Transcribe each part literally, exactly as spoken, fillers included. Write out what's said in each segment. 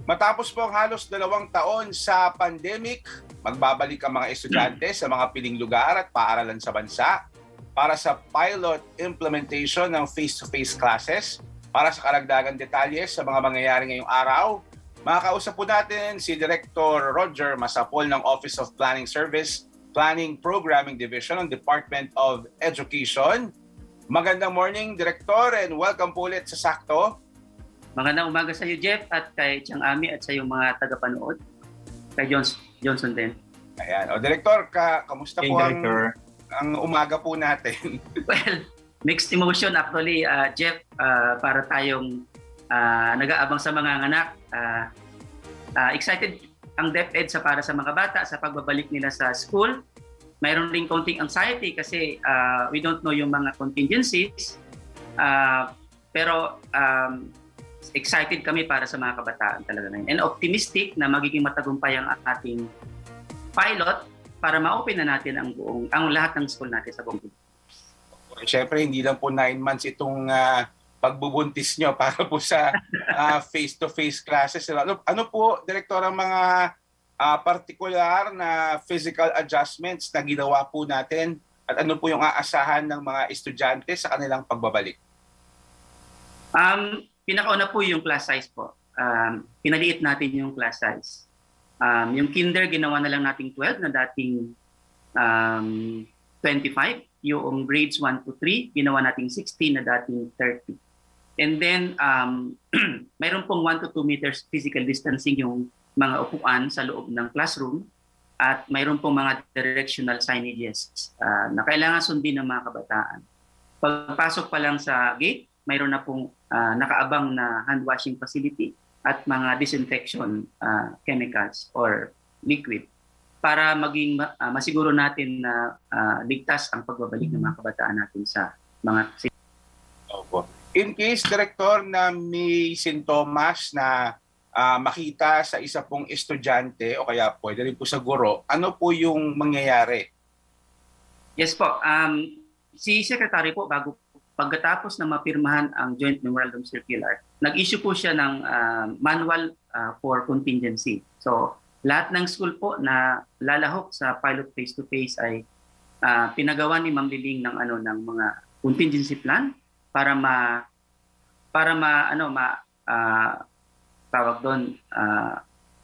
Matapos po ang halos dalawang taon sa pandemic, magbabalik ang mga estudyante sa mga piling lugar at paaralan sa bansa para sa pilot implementation ng face-to-face classes. Para sa karagdagang detalye sa mga mangyayari ngayong araw, makakausap po natin si Director Roger Masapol ng Office of Planning Service, Planning Programming Division ng Department of Education. Magandang morning, Director, and welcome po ulit sa Sakto. Magandang umaga sa iyo, Jeff, at kay Chang Ami at sa iyong mga tagapanood. Kay Johnson, Johnson din. Ayan. O, Director, ka, kamusta hey, po ang, Director. ang umaga po natin? Well, mixed emotion actually, uh, Jeff, uh, para tayong uh, nag-aabang sa mga anak. Uh, uh, excited ang DepEd sa para sa mga bata sa pagbabalik nila sa school. Mayroon ring konting anxiety kasi uh, we don't know yung mga contingencies. Uh, pero um, excited kami para sa mga kabataan talaga na yun. And optimistic na magiging matagumpay ang ating pilot para ma-open na natin ang buong, ang lahat ng school natin sa buong Pilipinas. Siyempre, hindi lang po nine months itong uh, pagbubuntis nyo para po sa uh, face-to-face classes. Ano, ano po, Direktor, ang mga uh, partikular na physical adjustments na ginawa po natin at ano po yung aasahan ng mga estudyante sa kanilang pagbabalik? Um, Pinakauna po yung class size po. Um, pinaliit natin yung class size. Um, yung kinder, ginawa na lang nating twelve na dating um, twenty-five. Yung grades one to three, ginawa nating sixteen na dating thirty. And then, um, mayroon pong one to two meters physical distancing yung mga upuan sa loob ng classroom. At mayroon pong mga directional signages uh, na kailangan sundin ng mga kabataan. Pagpasok pa lang sa gate, mayroon na pong uh, nakaabang na hand washing facility at mga disinfection uh, chemicals or liquid para maging uh, masiguro natin na uh, ligtas ang pagbabalik ng mga kabataan natin sa mga... Opo. In case, Director, na may sintomas na uh, makita sa isa pong estudyante o kaya pwede rin po sa guro, ano po yung mangyayari? Yes po. Um, si Secretary po, bago pagkatapos na mapirmahan ang Joint Memorandum Circular, nag-issue po siya ng uh, manual uh, for contingency. So, lahat ng school po na lalahok sa pilot face-to-face ay uh, pinagawa ni Ma'am Liling ng ano ng mga contingency plan para ma para ma ano ma uh, tawag doon uh,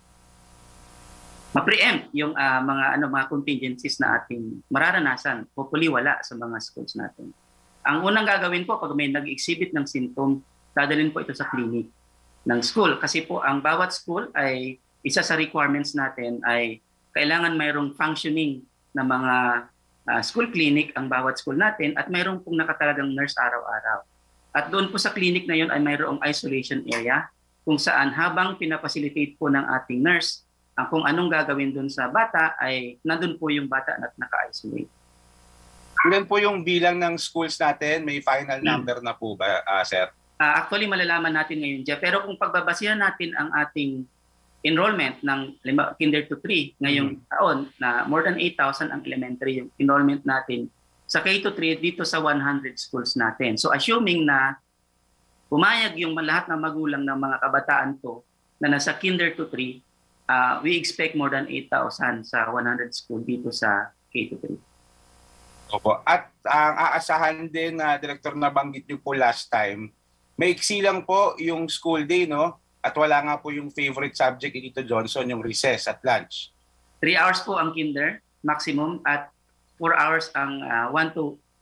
ma-preempt yung uh, mga ano mga contingencies na ating mararanasan. Hopefully wala sa mga schools natin. Ang unang gagawin po pag may nag-exhibit ng symptom, dadalhin po ito sa clinic ng school. Kasi po ang bawat school ay isa sa requirements natin ay kailangan mayroong functioning na mga uh, school clinic ang bawat school natin at mayroong pong nakatalagang nurse araw-araw. At doon po sa clinic na yun ay mayroong isolation area kung saan habang pinapacilitate po ng ating nurse ang kung anong gagawin doon sa bata ay nandun po yung bata na naka-isolate. Ilan po yung bilang ng schools natin? May final number na po ba, uh, sir? Uh, actually, malalaman natin ngayon, Jeff. Pero kung pagbabasihan natin ang ating enrollment ng kinder to three ngayong mm-hmm. taon, na more than eight thousand ang elementary yung enrollment natin sa K to three dito sa one hundred schools natin. So assuming na pumayag yung lahat ng magulang ng mga kabataan to na nasa kinder to three, uh, we expect more than eight thousand sa one hundred school dito sa K to three. Opo. At ang uh, aasahan din na uh, Director na banggit niyo po last time, maiksi lang po yung school day, no? At wala nga po yung favorite subject ni Tito Johnson, yung recess at lunch. Three hours po ang kinder, maximum, at four hours ang uh, one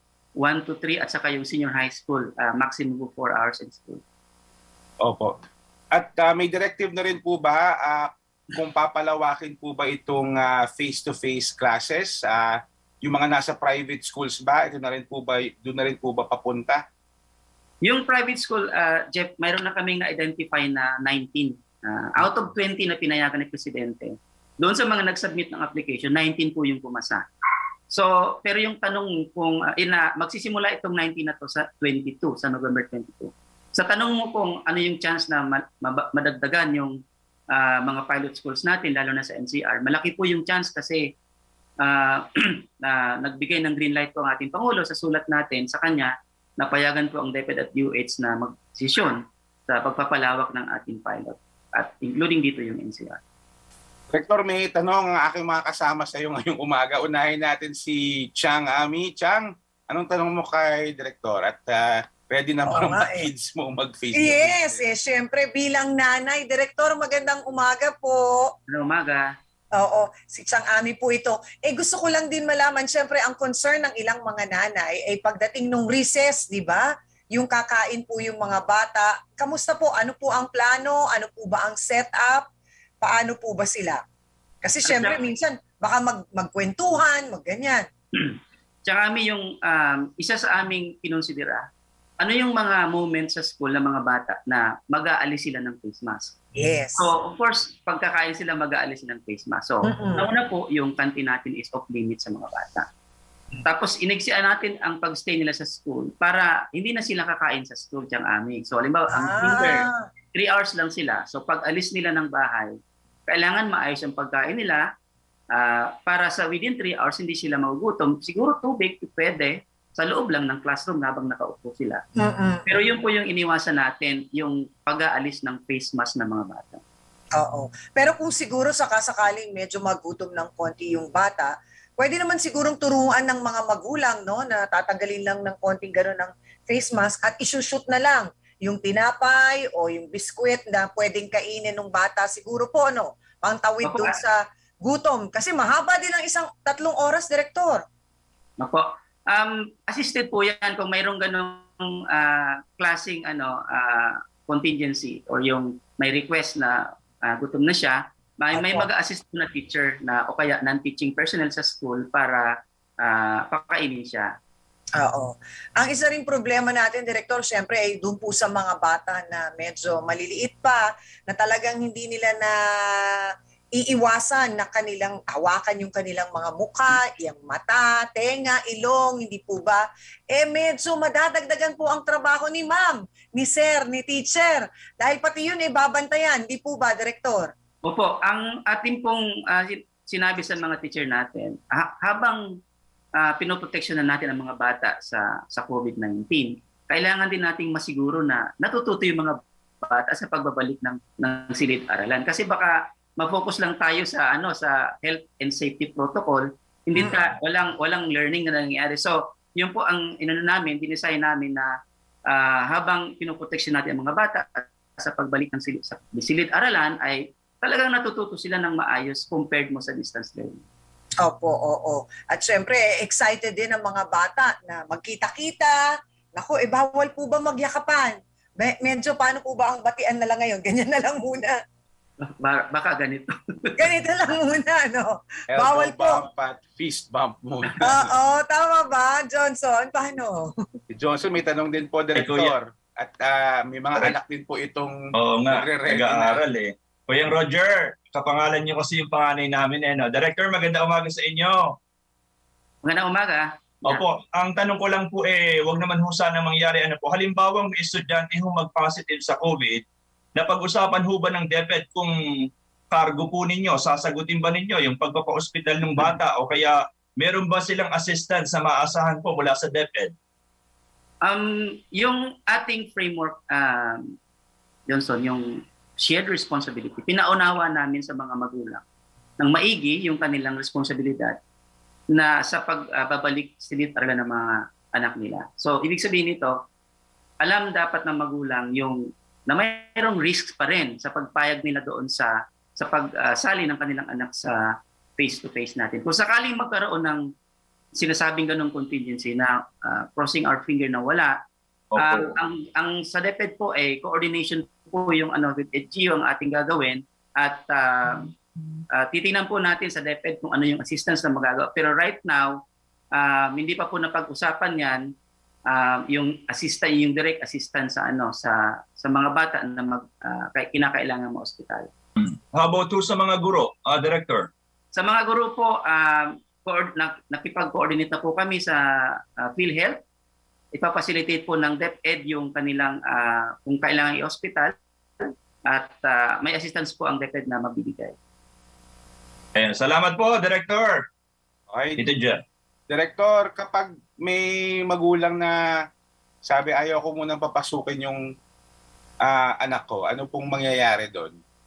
to three at saka yung senior high school, uh, maximum po four hours in school. Opo. At uh, may directive na rin po ba uh, kung papalawakin po ba itong uh, face-to-face classes? Uh, Yung mga nasa private schools ba, ito na rin po ba, doon na rin po ba papunta? Yung private school, uh, Jeff, mayroon na kaming na-identify na nineteen. Uh, out of twenty na pinayagan ni Presidente, doon sa mga nag-submit ng application, nineteen po yung pumasa. So, pero yung tanong kung, uh, ina, magsisimula itong nineteen na to sa twenty-two, sa November twenty-two. Sa tanong mo kung ano yung chance na ma- ma- madagdagan yung uh, mga pilot schools natin, lalo na sa N C R, malaki po yung chance kasi Uh, na nagbigay ng green light po ang ating Pangulo sa sulat natin sa kanya, napayagan po ang DepEd at D O H na mag-desisyon sa pagpapalawak ng ating pilot. at including dito yung N C R. Rector, may tanong ang aking mga kasama sa iyo ngayong umaga. Unahin natin si Chang Ami. Chang, anong tanong mo kay Director? At uh, ready na ba mga eh. kids mo mag-face? Yes, eh, syempre bilang nanay. Director, magandang umaga po. Magandang umaga. Oo, si Chang Ami po ito. Eh gusto ko lang din malaman, syempre ang concern ng ilang mga nanay ay pagdating nung recess, di ba? Yung kakain po yung mga bata. Kamusta po? Ano po ang plano? Ano po ba ang setup? Paano po ba sila? Kasi syempre minsan baka mag magkwentuhan, magganyan. Tsaka kami yung um, isa sa aming kinonsidera, ano yung mga moments sa school ng mga bata na mag-aalis sila ng face mask. Yes. So of course, pagkakain sila mag-aalis sila ng face mask. So mm-hmm. nauna po yung canteen natin is off limit sa mga bata. Tapos inigsian natin ang pag-stay nila sa school para hindi na sila kakain sa school diyang amin. So halimbawa, ang kinder, ah. three hours lang sila. So pag alis nila ng bahay, kailangan maayos ang pagkain nila uh, para sa within three hours hindi sila magugutom. Siguro tubig, pwede, sa loob lang ng classroom habang nakaupo sila. Mm-mm. Pero yun po yung iniwasan natin, yung pag-aalis ng face mask ng mga bata. Oo. Pero kung siguro sakasakaling medyo magutom ng konti yung bata, pwede naman sigurong turuan ng mga magulang, no, na tatanggalin lang ng konting gano'n ng face mask at isushoot na lang yung tinapay o yung biskwit na pwedeng kainin ng bata. Siguro po, ano, pangtawid doon sa gutom. Kasi mahaba din ang isang tatlong oras, Direktor. Opo. Um, assisted po yan kung mayroong ganong uh, klaseng ano, uh, contingency or yung may request na uh, gutom na siya, may, may mag-assist na teacher na o kaya non-teaching personnel sa school para uh, pakainin siya. Oo. Ang isa ring problema natin, Direktor, syempre ay doon po sa mga bata na medyo maliliit pa, na talagang hindi nila na iiwasan na kanilang hawakan yung kanilang mga mukha, yung mata, tenga, ilong, hindi po ba? Eh medyo madadagdagan po ang trabaho ni ma'am, ni sir, ni teacher. Dahil pati yun eh babantayan, hindi po ba, Direktor? Opo, ang ating pong uh, sinabi sa mga teacher natin, ha- habang Uh, pinoproteksyonan natin ang mga bata sa sa COVID nineteen, kailangan din nating masiguro na natututo yung mga bata sa pagbabalik ng ng silid-aralan. Kasi baka ma-focus lang tayo sa ano sa health and safety protocol, hindi ta, walang walang learning na nangyayari. So, yun po ang inano namin, dinesign namin na uh, habang pinoproteksyon natin ang mga bata sa pagbalik ng silid, sa silid-aralan ay talagang natututo sila ng maayos compared mo sa distance learning. Opo, oo. At syempre, excited din ang mga bata na magkita-kita. Naku, eh bawal po ba magyakapan? Me- medyo paano po ba ang batian na lang ngayon? Ganyan na lang muna. Ba- baka ganito. Ganito lang muna, no? Elbow bawal po. Bump at fist bump muna. Oo, tama ba, Johnson? Paano? Si Johnson, may tanong din po, Director. At uh, may mga Correct. anak din po itong Oo nga, nagre-ready nag-aaral eh. Kuyang Roger, kapangalan niyo kasi yung panganay namin eh. No? Director, maganda umaga sa inyo. Magandang umaga. Opo, ang tanong ko lang po eh, wag naman ho sana mangyari ano po. Halimbawa, may estudyante ho mag-positive sa COVID, napag-usapan ho ba ng DepEd kung cargo po ninyo, sasagutin ba ninyo yung pagpapa-hospital ng bata o kaya meron ba silang assistance na maasahan po mula sa DepEd? Um, yung ating framework, um, Johnson, yung shared responsibility, pinaunawa namin sa mga magulang ng maigi yung kanilang responsibilidad na sa pagbabalik uh, silid-aralan ng mga anak nila. So, ibig sabihin nito, alam dapat ng magulang yung na mayroong risks pa rin sa pagpayag nila doon sa sa pagsali uh, ng kanilang anak sa face-to-face natin. Kung sakaling magkaroon ng sinasabing ganong contingency na uh, crossing our finger na wala, okay. uh, ang, ang sa DepEd po ay eh, coordination po yung ano with E D G ang ating gagawin at uh, uh, titingnan po natin sa DepEd kung ano yung assistance na magagawa. Pero right now, uh, hindi pa po napag-usapan yan uh, yung assistant, yung direct assistance sa ano sa sa mga bata na mag, uh, kinakailangan mo ospital. How about to sa mga guro, uh, Director? Sa mga guro po, uh, nakipag-coordinate na po kami sa uh, PhilHealth. Ipapacilitate po ng DepEd yung kanilang uh, kung kailangan i-hospital at uh, may assistance po ang DepEd na mabibigay. Ayan, salamat po, Director. Okay. Dito dyan. Director, kapag may magulang na sabi ayaw ko munang papasukin yung uh, anak ko, ano pong mangyayari doon?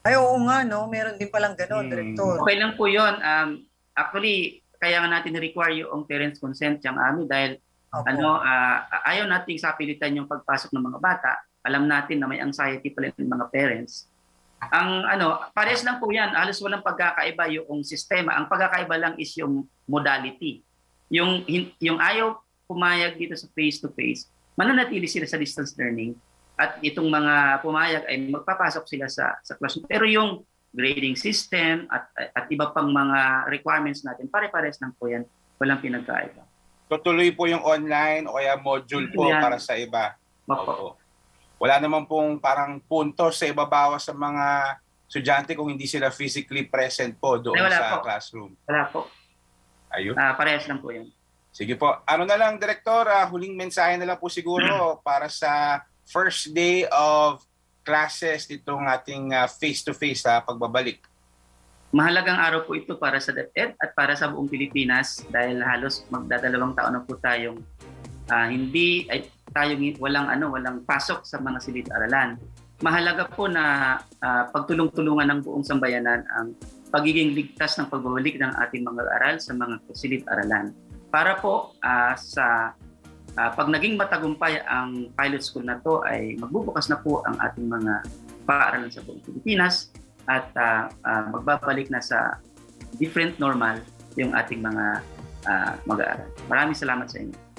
Ay, oo nga, no? Meron din palang gano'n, Hmm. Director. Okay lang po yun. Um, actually, kaya nga natin require yung parents' consent yung amin dahil Opo. ano, ah, ayaw nating sapilitan yung pagpasok ng mga bata. Alam natin na may anxiety pala yung mga parents. Ang ano, pares lang po yan. Halos walang pagkakaiba yung sistema. Ang pagkakaiba lang is yung modality. Yung, hin- yung ayaw pumayag dito sa face-to-face, mananatili sila sa distance learning. At itong mga pumayag ay magpapasok sila sa, sa classroom. Pero yung grading system at, at iba pang mga requirements natin, pare-pares lang po yan. Walang pinagkaiba. Tutuloy po yung online o kaya module po Yan. para sa iba. Opo. Oo. Wala naman pong parang puntos sa ibabawas sa mga estudyante kung hindi sila physically present po doon Ay, wala sa po. classroom. Wala po. Ayun. Ah, parehas lang po yun. Sige po. Ano na lang, Direktor, ah, huling mensahe na lang po siguro para sa first day of classes nitong ating ah, face-to-face sa pagbabalik. Mahalagang araw po ito para sa DepEd at para sa buong Pilipinas dahil halos magdadalawang taon na po tayong ah, hindi ay tayong walang ano walang pasok sa mga silid-aralan. Mahalaga po na ah, pagtulong-tulungan ng buong sambayanan ang pagiging ligtas ng pagbabalik ng ating mga aral sa mga silid-aralan. Para po ah, sa ah, pag naging matagumpay ang pilot school na to ay magbubukas na po ang ating mga paaralan sa buong Pilipinas at uh, uh, magbabalik na sa different normal yung ating mga uh, mag-aaral. Maraming salamat sa inyo.